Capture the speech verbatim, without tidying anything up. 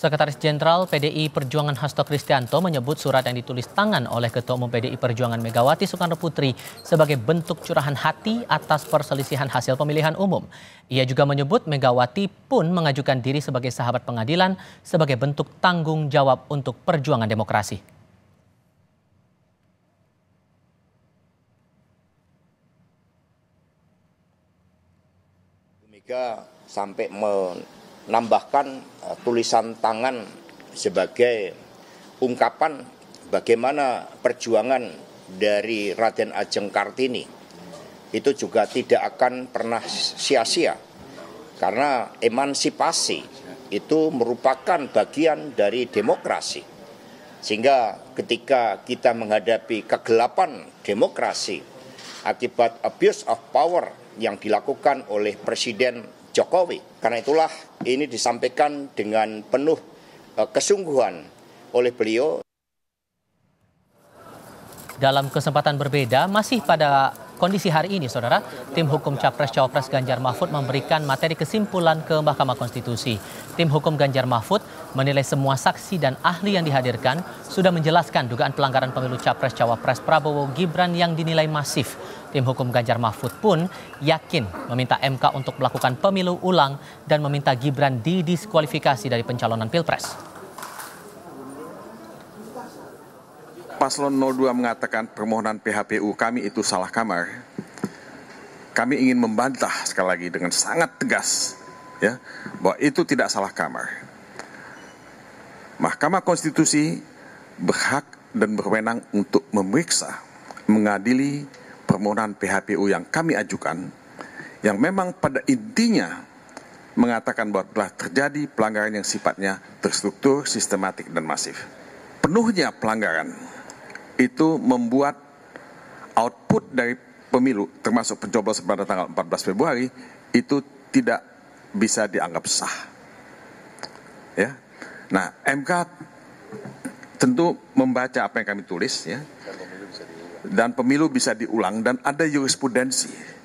Sekretaris Jenderal P D I Perjuangan Hasto Kristianto menyebut surat yang ditulis tangan oleh Ketua Umum P D I Perjuangan Megawati Soekarno Putri sebagai bentuk curahan hati atas perselisihan hasil pemilihan umum. Ia juga menyebut Megawati pun mengajukan diri sebagai sahabat pengadilan sebagai bentuk tanggung jawab untuk perjuangan demokrasi. Mega sampai menambahkan uh, tulisan tangan sebagai ungkapan bagaimana perjuangan dari Raden Ajeng Kartini itu juga tidak akan pernah sia-sia, karena emansipasi itu merupakan bagian dari demokrasi. Sehingga ketika kita menghadapi kegelapan demokrasi akibat abuse of power yang dilakukan oleh Presiden Jokowi, karena itulah ini disampaikan dengan penuh uh, kesungguhan oleh beliau. Dalam kesempatan berbeda, masih pada kondisi hari ini, Saudara, tim hukum Capres-Cawapres Ganjar Mahfud memberikan materi kesimpulan ke Mahkamah Konstitusi. Tim hukum Ganjar Mahfud menilai semua saksi dan ahli yang dihadirkan sudah menjelaskan dugaan pelanggaran pemilu Capres-Cawapres Prabowo Gibran yang dinilai masif. Tim hukum Ganjar Mahfud pun yakin meminta M K untuk melakukan pemilu ulang dan meminta Gibran didiskualifikasi dari pencalonan Pilpres. Paslon nol dua mengatakan permohonan P H P U kami itu salah kamar. Kami ingin membantah sekali lagi dengan sangat tegas, ya, bahwa itu tidak salah kamar. Mahkamah Konstitusi berhak dan berwenang untuk memeriksa, mengadili permohonan P H P U yang kami ajukan, yang memang pada intinya mengatakan bahwa telah terjadi pelanggaran yang sifatnya terstruktur, sistematik, dan masif. Penuhnya pelanggaran itu membuat output dari pemilu, termasuk pencoblosan pada tanggal empat belas Februari, itu tidak bisa dianggap sah. Ya, nah M K tentu membaca apa yang kami tulis, ya, dan pemilu bisa diulang dan ada jurisprudensi